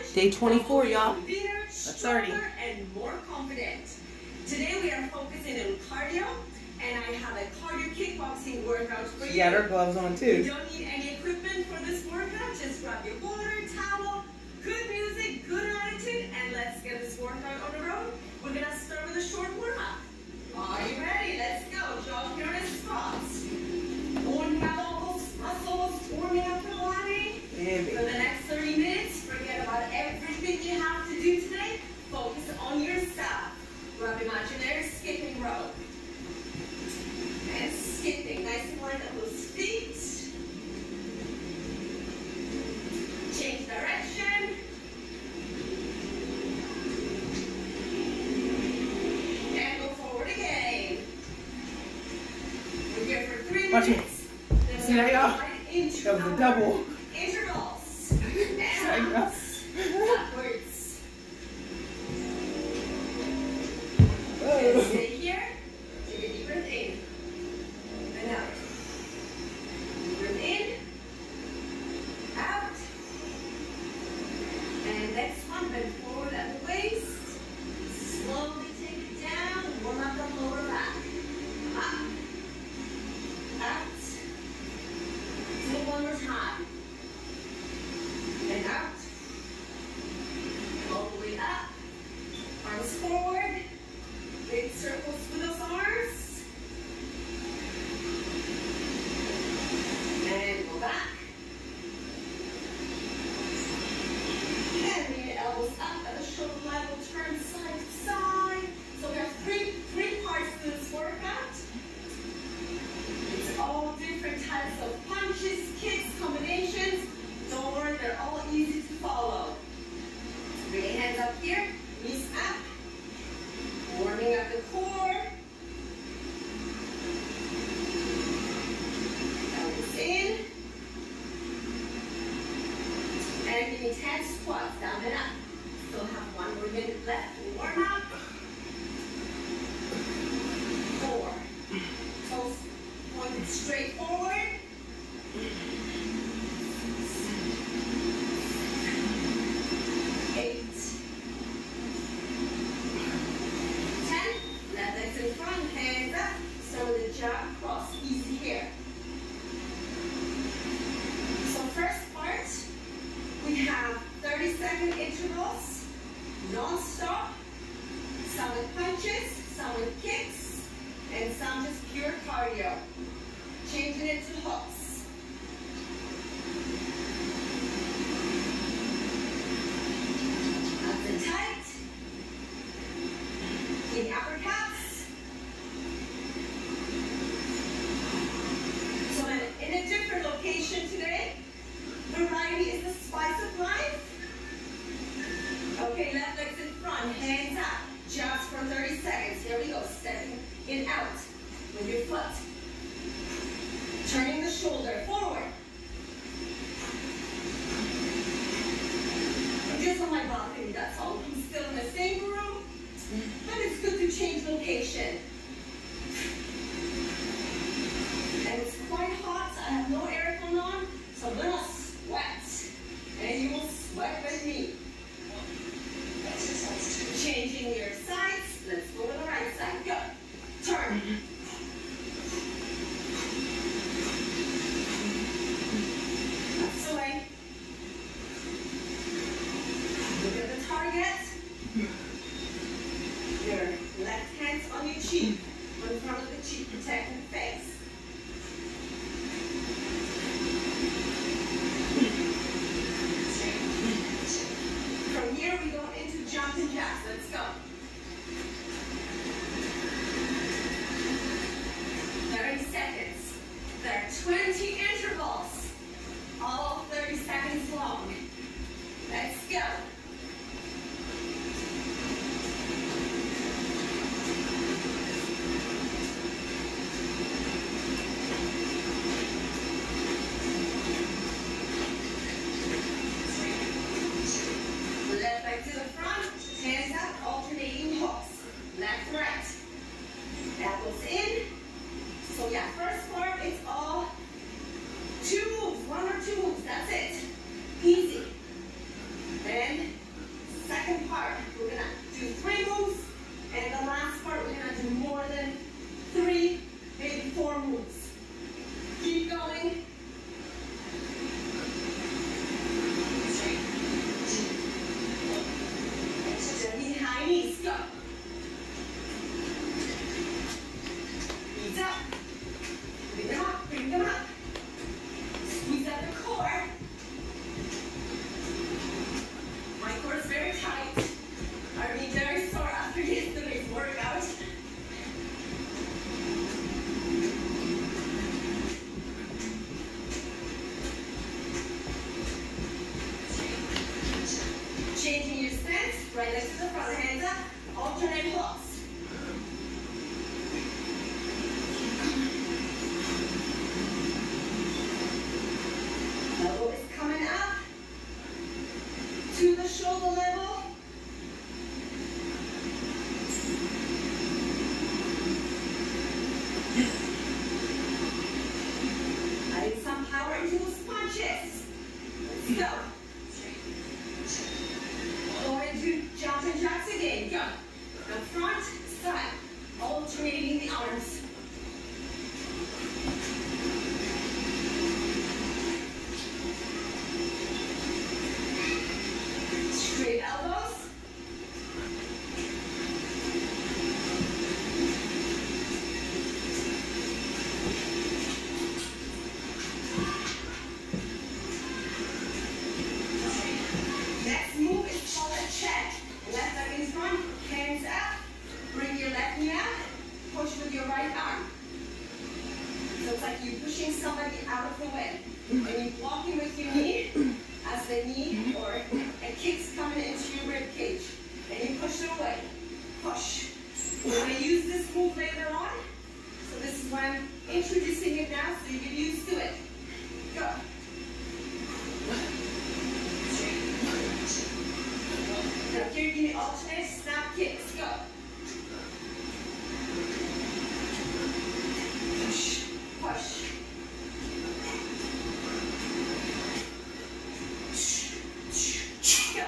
Day 24, y'all. That's 30. And more confident. Today we are focusing on cardio, and I have a cardio kickboxing workout for you. She got her gloves on too. You don't need any equipment for this workout. Just grab your water, towel, good music, good attitude, and let's get this workout on the road. We're gonna start with a short warm-up. Are you ready? Let's go. Jog here in spots. Warming up all those muscles, warming up the body. Baby. For the next 30 minutes, forget about everything you have to do today. Focus on yourself. Grab imaginary skipping rope. And skipping. Nice and light on those feet. Change direction. And go forward again. We're here for 3 Watch minutes. me. See that, y'all? That was a double. Intervals. And backwards. And stay here. Take a deep breath in. And out. Breathe in. Out. And next one, bend forward at the waist. Slowly take it down. Warm up the lower back. Up. Out. Do it one more time. And out. All the way up. Arms forward. Big circles with those arms. And go back. And bring your elbows up at a shoulder level. Turn side to side. So we have three parts to this workout. It's all different types of punches, kicks, combinations. Don't worry, they're all easy to follow. Bring your hands up here, knees up. Warming up the core. Elbows in. And give me 10 squats, down and up. Still have 1 more minute left. Warm up. 4. Toes pointed straight forward. 8. 10. Left legs in front, hands up. Start with a jab cross. Easy here. So first part, we have 30-second intervals, non-stop. Some with punches, some with kicks, and some just pure cardio. Changing it to hooks. Nice and tight. In uppercuts. So in a different location today. Variety is the spice of life. Okay, left legs in front, hands up. Jumps for 30 seconds. Here we go. Stepping in, out with your foot. Turning the shoulder forward. I'm just on my balcony, that's all. I'm still in the same room, but it's good to change location. And it's quite hot. I have no aircon on, so I'm gonna sweat. And you will sweat with me. Changing your sides. Let's go to the right side. Go. Turn. That's away. Look at the target. Your left hand's on your cheek. On front of the cheek, protecting the face. From here, we go into jumping jacks. Let's go. 30 seconds. There are 20 intervals. All 30 seconds long. Let's go. Left leg to part, we're gonna do 3 moves, and the last part, we're gonna do more than 3, maybe 4 moves. Keep going. Gently high knees, go. Knees up. Bring them up, bring them up. Squeeze out the core. My core is very tight. I've been very sore after yesterday's workout. Changing your stance, right leg to the front, hands up, alternate hooks. Elbow is coming up to the shoulder level. Adding some power into those punches. Let's go. Go into jumping jacks again. Go. Now front, side, alternating the arms. Straight elbows. Next move is called a check. Left leg in front, hands up. Bring your left knee out. Push with your right arm. So it's like you're pushing somebody out of the way. And you're blocking with your knee as the knee or a kick's coming into your rib cage. And you push it away. Push. We're going to use this move later on. So this is why I'm introducing it now so you get used to it. Go. Now here, give me alternate snap kicks. Go. Push. Push. Go.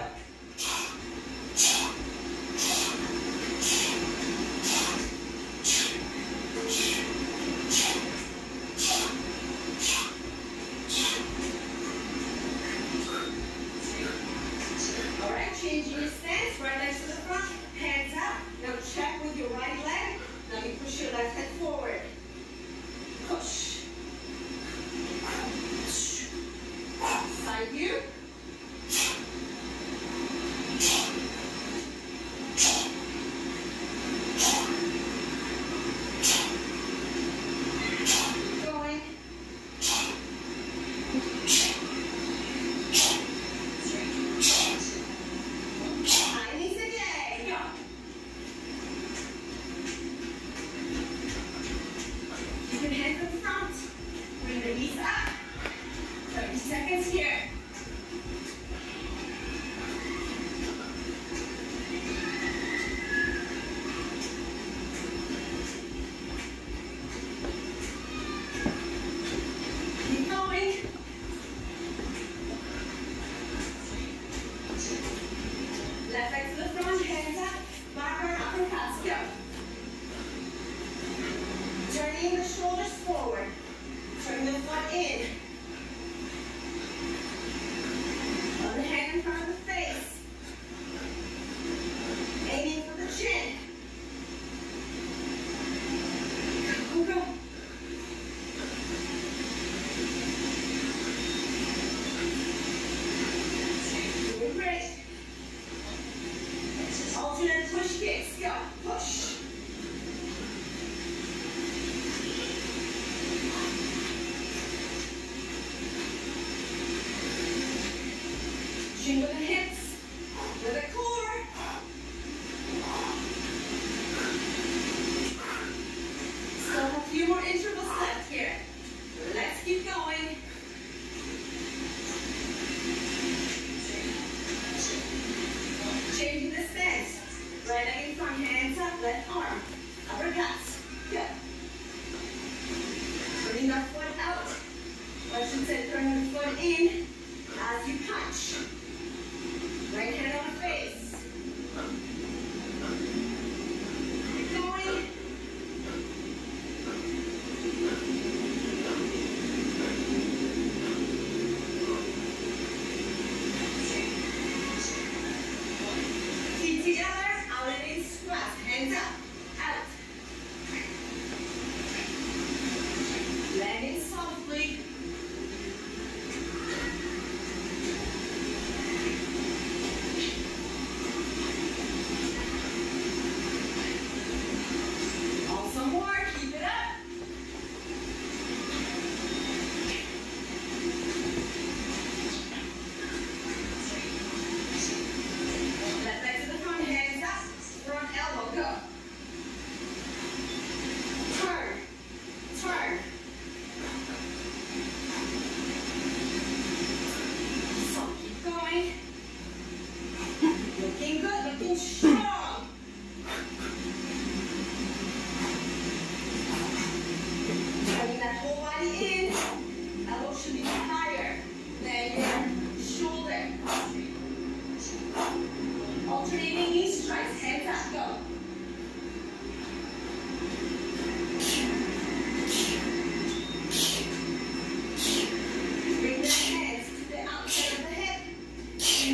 All right, changing your stance, right leg to the front, hands up. Now check with your right leg. Now you push your left head forward. Push. Side view. Going. High knees again. Go. Keep your hands in front. Bring the knees up. 30 seconds here. Keep going. Left leg to the front, hands up, back arm, uppercuts, go. Turning the shoulders forward, turn the foot in. Other hand in front of the face. Aiming for the chin. Go, go. Doing great. Alternate push kicks. Go. Push. Chin with the hips. With the core. Still have a few more intervals left here. Let's keep going. Changing the stance. Right leg in front, hands up, left arm. Uppercuts. Good. Bring that foot out. Or I should say, turn the foot in as you punch. Right hand on the face.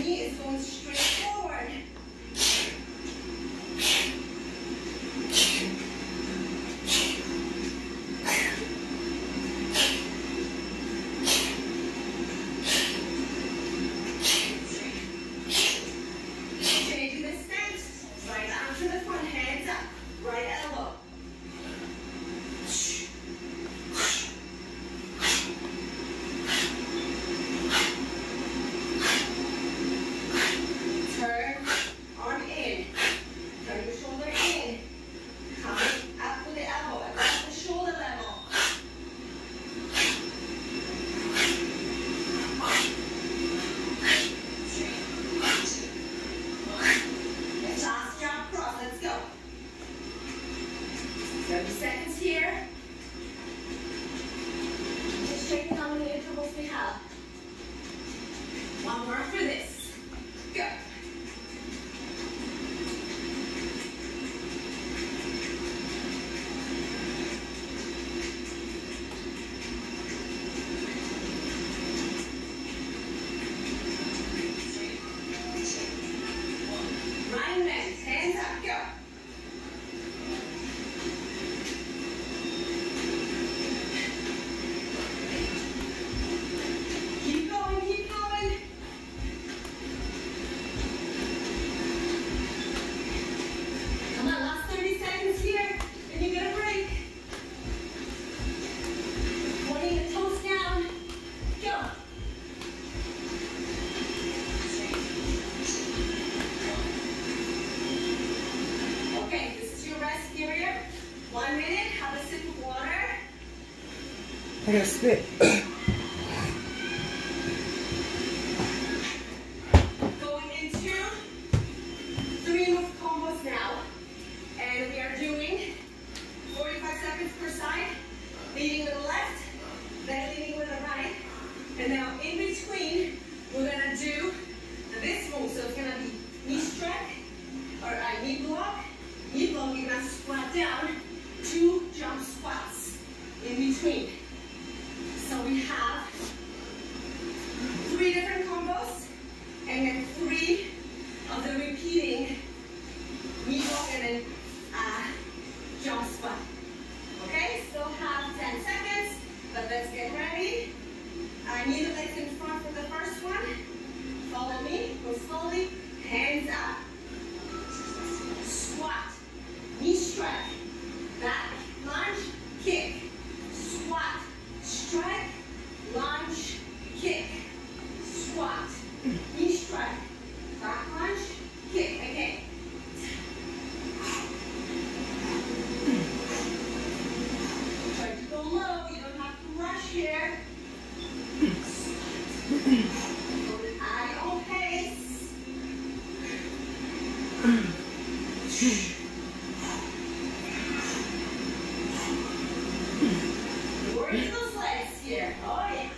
knee is going straight forward. Changing the stance. Right arm to the front, hands up. Right elbow. Turn, arm in. Turn your shoulder in. Coming up with the elbow, across the shoulder level. Last jump cross, let's go. 30 seconds here. Just checking how many intervals we have. One more after this. Go. Right leg, hands up, go. Keep going, keep going. Come on, last 30 seconds here, and you get a break. Pointing the toes down. Go. Okay, this is your rest period. 1 minute, have a sip of water. I gotta spit. Going into 3 move combos now. And we are doing 45 seconds per side. Leading with the left, then leading with the right. And now in between, we're gonna do this move. So it's gonna be knee strike, or knee block. Knee block, you're gonna squat down, 2 jump squats in between. So we have 3 different combos, and then 3 of the repeating knee block and then jump squat. Okay, still have 10 seconds, but let's get ready. Knee the legs in front for the first one. Follow me, go slowly, hands up. Squat, knee strike, back, lunge, kick. Squat, strike, lunge, kick. Squat, knee strike, back lunge, kick. Again. Try to go low, you don't have to rush here. Go at your own pace. Working those legs here. Oh yeah.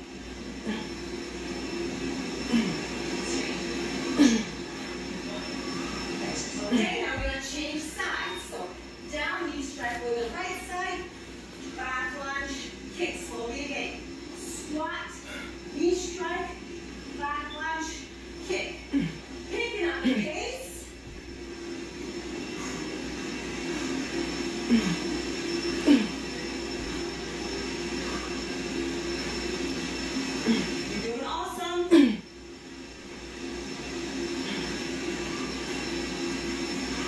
Okay, now we're gonna change sides. So down, knee strike with the right side, back lunge, kick slowly again. Squat, knee strike, back lunge, kick. Picking up the pace. You're doing awesome.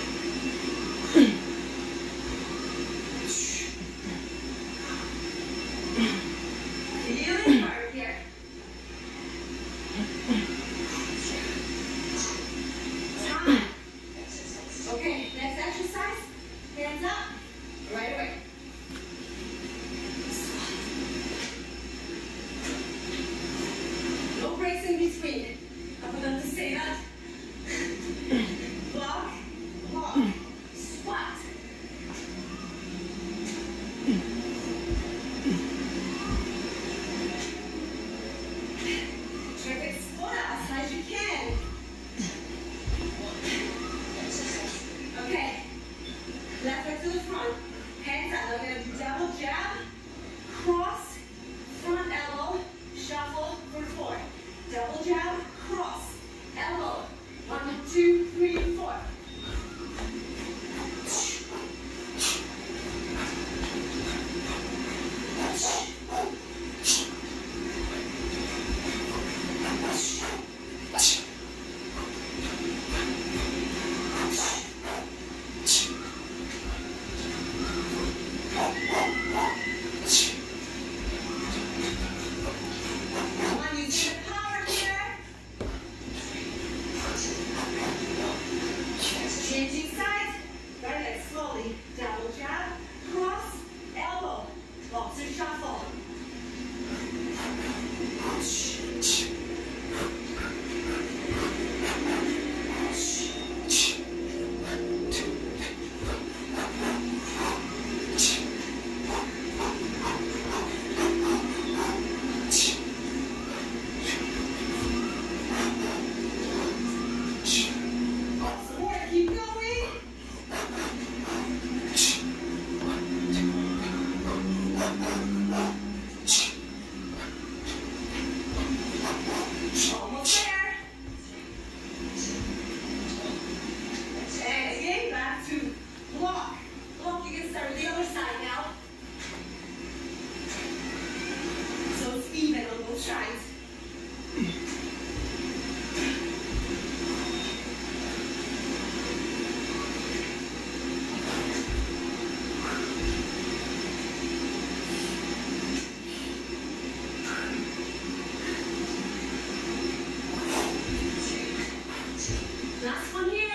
Last one here.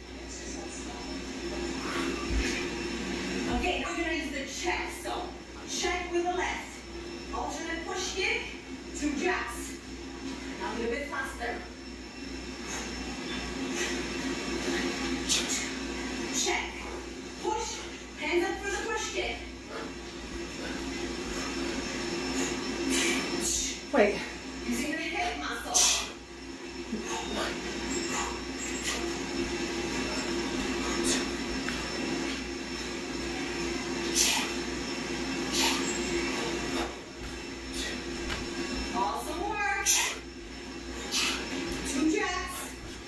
Okay, now we're gonna use the check. So, check with the left. Alternate push kick, 2 jabs. Now a little bit faster. Check. Push. Hands up for the push kick. Wait. Using the hip muscle. Awesome work. 2 jabs.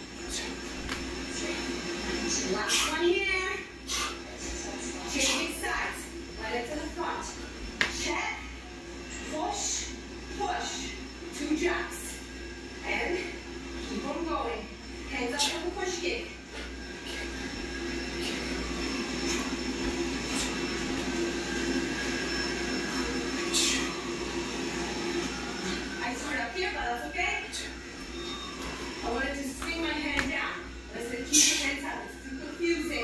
Last one here. Changing sides. Right into the front. Check. Push. Push. 2 jabs. And keep on going. Hands up for the push kick. I screwed up here, but that's okay. I wanted to swing my hand down. I said keep your hands up. It's too confusing.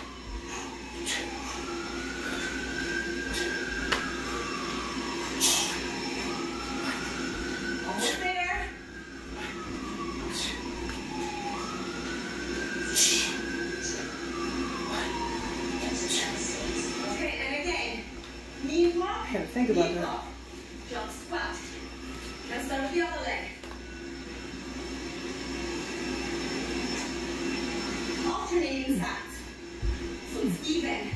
Almost there. Okay, and again. Knee block. I gotta think about knee that. block. Jump squat. Let's start with the other leg. Alternating sides. So it's even.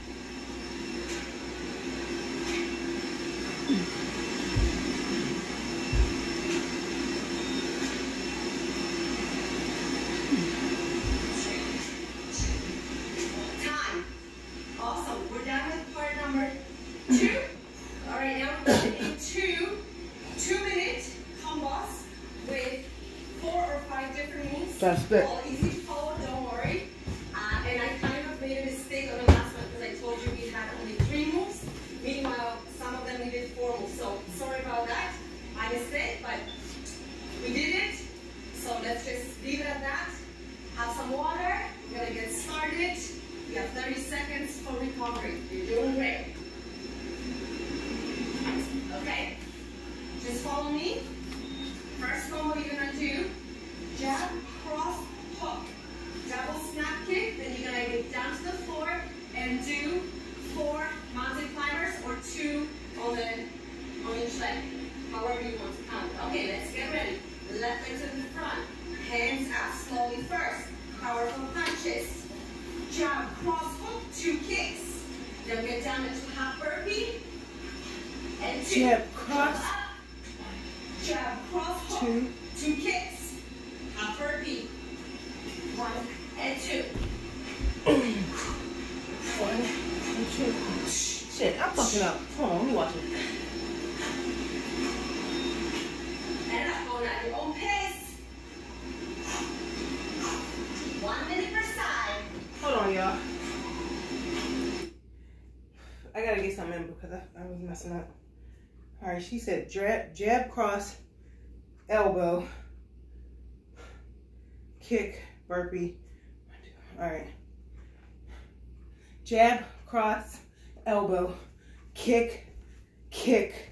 Time. Awesome. We're done with part number 2. All right, now we're going into 2-minute combos with 4 or 5 different moves. That's it. All easy to follow, don't worry. And I kind of made a mistake on the last one because I told you we had only 3 moves. Meanwhile, some of them we did 4 moves. So sorry about that. My mistake, but we did it. So let's just leave it at that. Have some water. We're going to get started. We have 30 seconds for recovery. You're doing great. Okay. Just follow me. First combo you're going to do, jab, cross, hook. Double snap kick, then you're going to get down to the floor and do 4 mountain climbers or 2 on each leg. However you want to count. Okay, let's get ready. Left leg to the front. Hands up slowly first. Powerful punches. Jab, cross, hook, 2 kicks. Then get down into half burpee. And 2. Jab, cross. Jab, cross, hook, 2 kicks. Half burpee. 1 and 2. 1 and 2. Shit, I'm fucking up. Hold on, let me watch it. And up, going at your own pace. 1 minute per side. Hold on, y'all. I gotta get something in because I was messing up. All right, she said jab, cross, elbow, kick, burpee. All right. Jab, cross, elbow, kick, kick.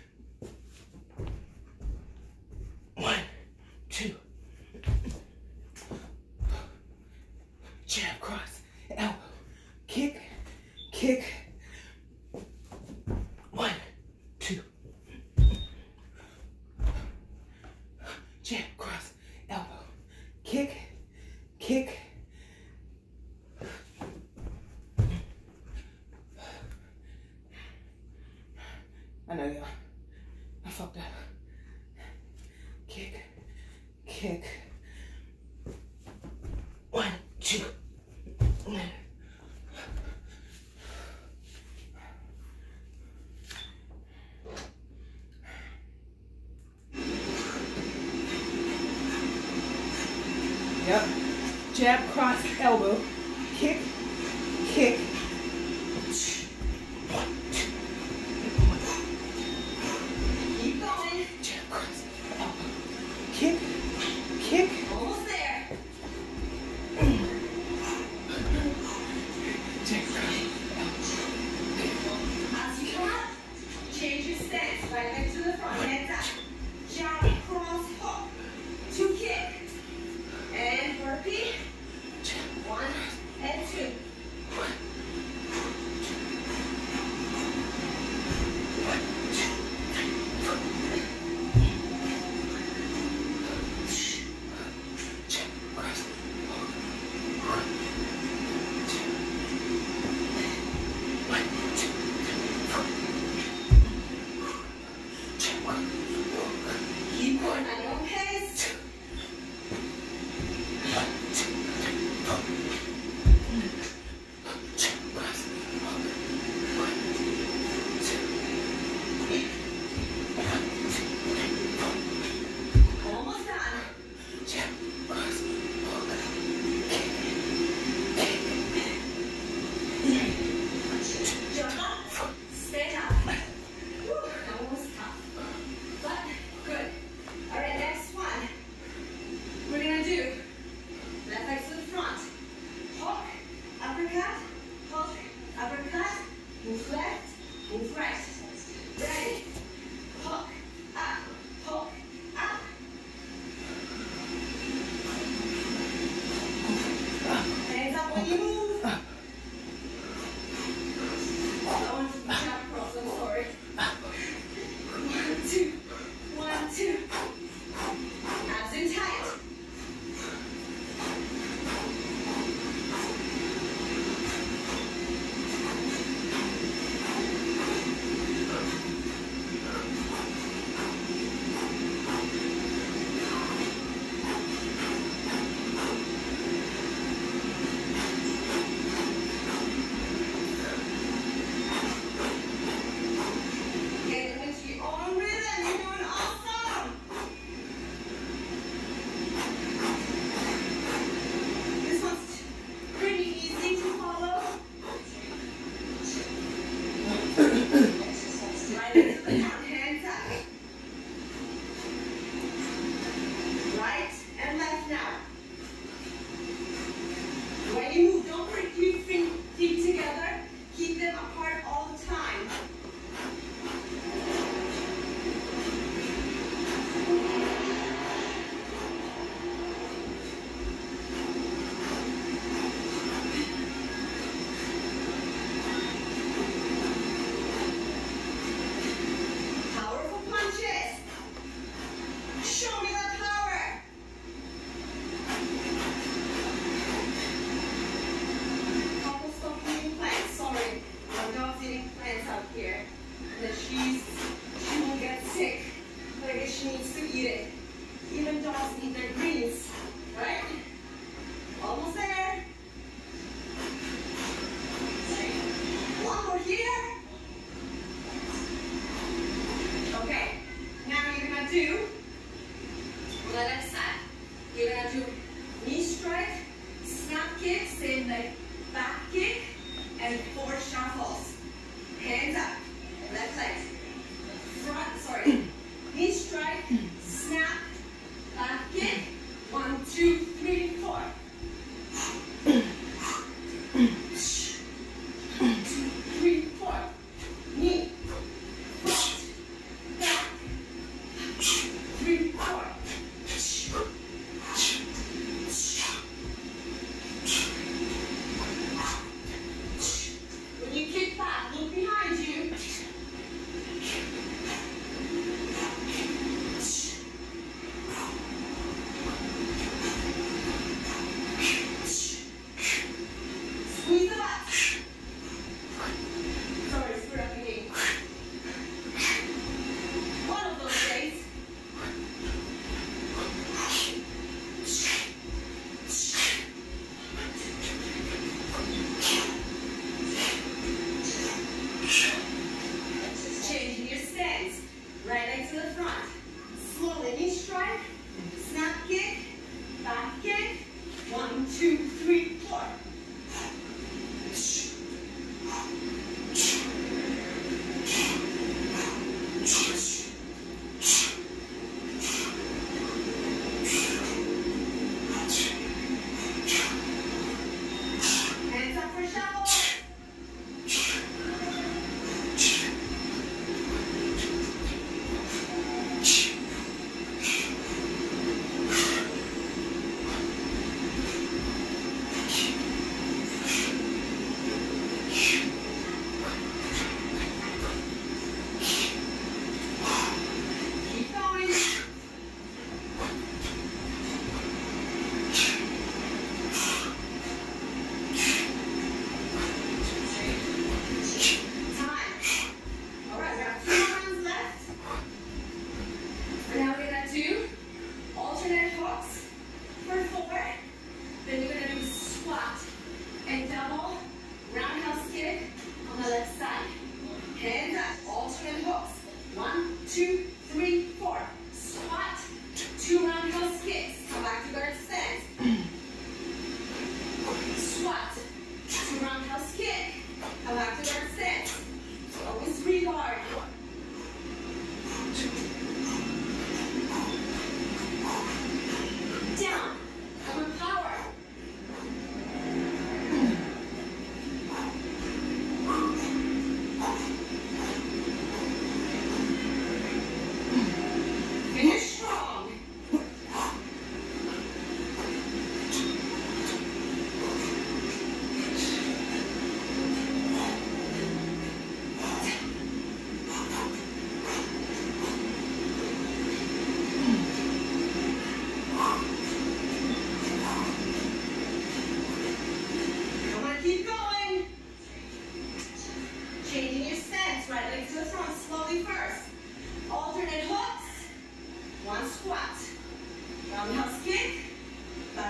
1, 2. Jab, cross, elbow, kick, kick. 1, 2. Jab, cross, elbow, kick, kick. I know y'all. I fucked up. Kick, kick. 1, 2. Yep. Jab, cross, elbow, kick, kick. 1, 2. Keep going. Jab, cross, elbow, kick, kick. Almost there.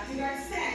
Back to guard set.